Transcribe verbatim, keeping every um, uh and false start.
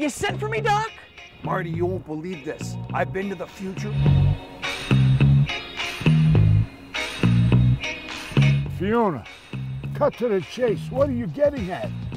You sent for me, Doc? Marty, you won't believe this. I've been to the future. Fiona, cut to the chase. What are you getting at?